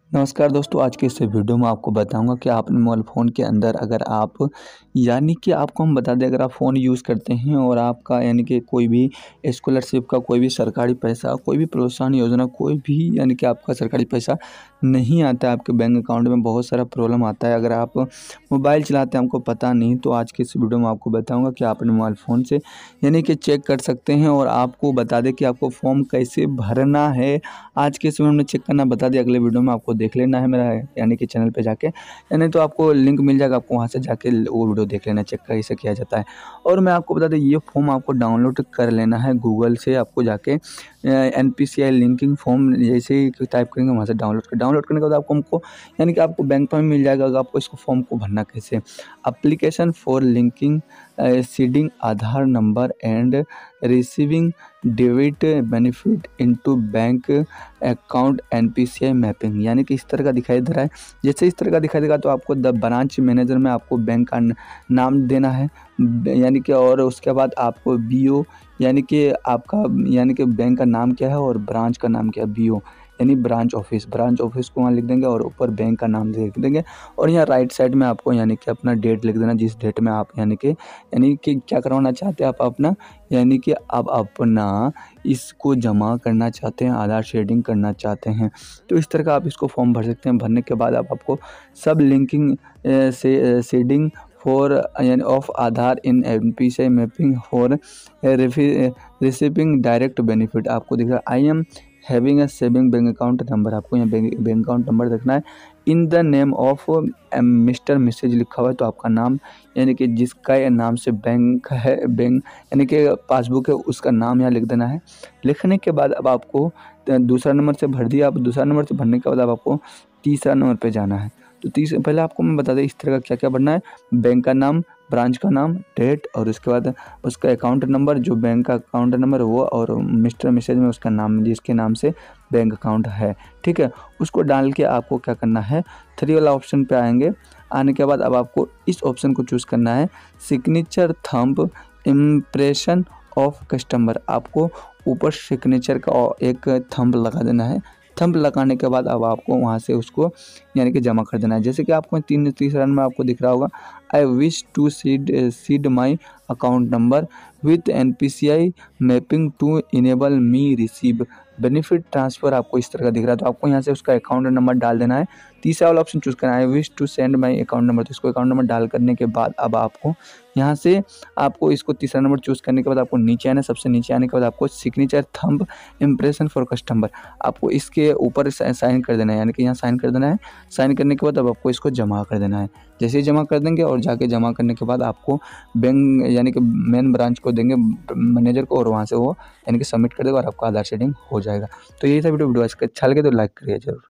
नमस्कार दोस्तों, आज के इस वीडियो में आपको बताऊंगा कि आप अपने मोबाइल फ़ोन के अंदर अगर आप यानी कि आपको हम बता दें, अगर आप फ़ोन यूज़ करते हैं और आपका यानी कि कोई भी स्कॉलरशिप का कोई भी सरकारी पैसा, कोई भी प्रोत्साहन योजना, कोई भी यानी कि आपका सरकारी पैसा नहीं आता है आपके बैंक अकाउंट में, बहुत सारा प्रॉब्लम आता है। अगर आप मोबाइल चलाते हैं, आपको पता नहीं, तो आज के इस वीडियो में आपको बताऊँगा कि आप अपने मोबाइल फ़ोन से यानी कि चेक कर सकते हैं और आपको बता दें कि आपको फॉर्म कैसे भरना है। आज के इस वीडियो में चेक करना बता दिया, अगले वीडियो में आपको देख लेना है मेरा यानी कि चैनल पे जाके, यानी तो आपको लिंक मिल जाएगा, आपको वहाँ से जाके वो वीडियो देख लेना, चेक कैसे किया जाता है। और मैं आपको बता दें, ये फॉर्म आपको डाउनलोड कर लेना है गूगल से। आपको जाके NPCI लिंकिंग फॉर्म जैसे ही टाइप करेंगे वहाँ से डाउनलोड करने के बाद आपको हमको यानी कि आपको बैंक में मिल जाएगा। अगर आपको इसको फॉर्म को भरना कैसे, application for linking seeding Aadhaar number and receiving debit benefit into bank account NPCI mapping, यानी कि इस तरह का दिखाई दे रहा है। जैसे इस तरह का दिखाई देगा तो आपको द ब्रांच मैनेजर में आपको बैंक का नाम देना है, यानी कि और उसके बाद आपको BO यानी कि आपका यानी कि बैंक का नाम क्या है और ब्रांच का नाम क्या है, BO यानी ब्रांच ऑफिस को वहाँ लिख देंगे और ऊपर बैंक का नाम लिख देंगे। और यहाँ राइट साइड में आपको यानी कि अपना डेट लिख देना, जिस डेट में आप यानी कि क्या करवाना चाहते हैं आप अपना, यानी कि आप अपना इसको जमा करना चाहते हैं, आधार शेडिंग करना चाहते हैं। तो इस तरह का आप इसको फॉर्म भर सकते हैं। भरने के बाद आपको सब लिंकिंग से सीडिंग फॉर यानी of Aadhaar in NPCI mapping for receiving direct benefit, आपको दिख रहा है I am having a saving bank account number, आपको यहाँ बैंक अकाउंट नंबर रखना है। In the name of Mr Mrs लिखा हुआ है, तो आपका नाम यानी कि जिसका नाम से बैंक है, बैंक यानी कि पासबुक है, उसका नाम यहाँ लिख देना है। लिखने के बाद अब आपको दूसरा नंबर से भर दिया। आप दूसरा नंबर से भरने के बाद अब आपको तीसरा नंबर पे जाना है। तो पहले आपको मैं बता दें इस तरह का क्या क्या भरना है, बैंक का नाम, ब्रांच का नाम, डेट, और उसके बाद उसका अकाउंट नंबर, जो बैंक का अकाउंट नंबर वो, और मिस्टर मिसेज में उसका नाम, जिसके नाम से बैंक अकाउंट है, ठीक है। उसको डाल के आपको क्या करना है, 3 वाला ऑप्शन पे आएंगे। आने के बाद अब आपको इस ऑप्शन को चूज़ करना है, signature thumb impression of customer, आपको ऊपर सिग्नेचर का एक थंब लगा देना है। थंब लगाने के बाद अब आपको वहाँ से उसको यानी कि जमा कर देना है। जैसे कि आपको तीसरा में आपको दिख रहा होगा, I wish to seed my account number with NPCI mapping to enable me receive benefit transfer, आपको इस तरह का दिख रहा है। तो आपको यहाँ से उसका अकाउंट नंबर डाल देना है। तीसरा वाला ऑप्शन चूज़ करना है, I wish to send my account number, तो इसको अकाउंट नंबर डाल करने के बाद अब आपको यहाँ से आपको इसको तीसरा नंबर चूज़ करने के बाद आपको नीचे आना है। सबसे नीचे आने के बाद आपको signature thumb impression for customer, आपको इसके ऊपर साइन कर देना है, यानी कि यहाँ साइन कर देना है। साइन करने के बाद अब आपको इसको जमा कर देना है। जैसे ही जमा कर देंगे और जाके जमा करने के बाद आपको बैंक यानी कि मेन ब्रांच को देंगे, मैनेजर को, और वहाँ से वो यानी कि सबमिट कर देगा और आपका आधार शेडिंग हो जाएगा। तो यही था वीडियो अच्छा लगे तो लाइक करिए जरूर।